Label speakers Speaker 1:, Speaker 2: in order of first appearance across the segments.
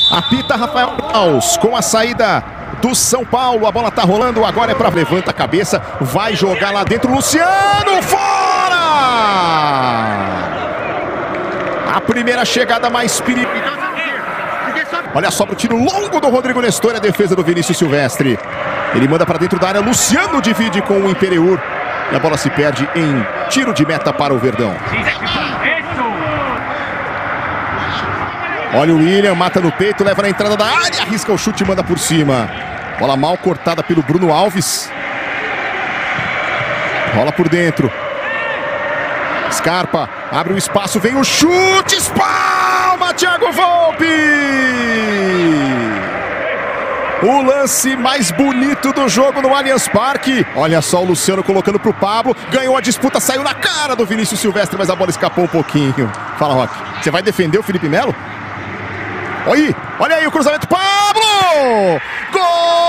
Speaker 1: Apita Rafael Klaus com a saída do São Paulo. A bola tá rolando, agora é para levanta a cabeça, vai jogar lá dentro, Luciano, fora! A primeira chegada mais perigosa. Olha só pro tiro longo do Rodrigo Nestor, a defesa do Vinícius Silvestre. Ele manda para dentro da área, Luciano divide com o Imperiur. E a bola se perde em tiro de meta para o Verdão. Olha o William, mata no peito, leva na entrada da área, arrisca o chute e manda por cima. Bola mal cortada pelo Bruno Alves. Rola por dentro. Scarpa, abre o espaço, vem o chute, espalma, Thiago Volpi! O lance mais bonito do jogo no Allianz Parque. Olha só o Luciano colocando pro Pablo. Ganhou a disputa, saiu na cara do Vinícius Silvestre, mas a bola escapou um pouquinho. Fala, Roque. Você vai defender o Felipe Melo? Olha aí o cruzamento, Pablo! Gol!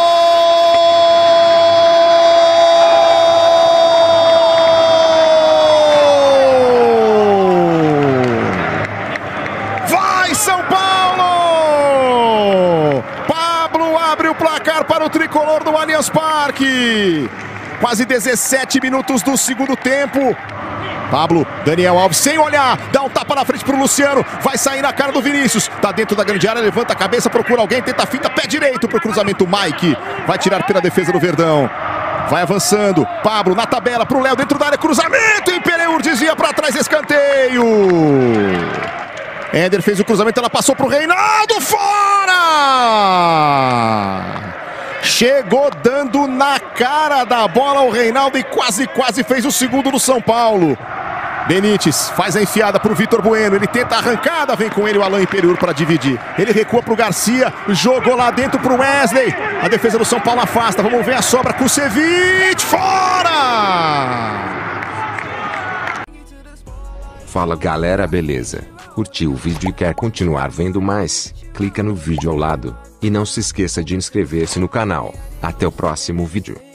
Speaker 1: Vai, São Paulo! Pablo abre o placar para o tricolor do Allianz Parque. Quase 17 minutos do segundo tempo. Pablo, Daniel Alves, sem olhar, dá um tapa na frente pro Luciano, vai sair na cara do Vinícius, tá dentro da grande área, levanta a cabeça, procura alguém, tenta a finta, pé direito pro cruzamento, Mike, vai tirar pela defesa do Verdão, vai avançando, Pablo na tabela pro Léo, dentro da área, cruzamento, Imperiur desvia pra trás, escanteio. Éder fez o cruzamento, ela passou pro Reinaldo, fora! Chegou dando na cara da bola o Reinaldo e quase fez o segundo do São Paulo. Benítez faz a enfiada para o Vitor Bueno, ele tenta a arrancada, vem com ele o Alain Imperiur para dividir. Ele recua para o Garcia, jogou lá dentro para o Wesley. A defesa do São Paulo afasta, vamos ver a sobra, Kusevich, fora!
Speaker 2: Fala galera, beleza? Curtiu o vídeo e quer continuar vendo mais? Clica no vídeo ao lado. E não se esqueça de inscrever-se no canal. Até o próximo vídeo.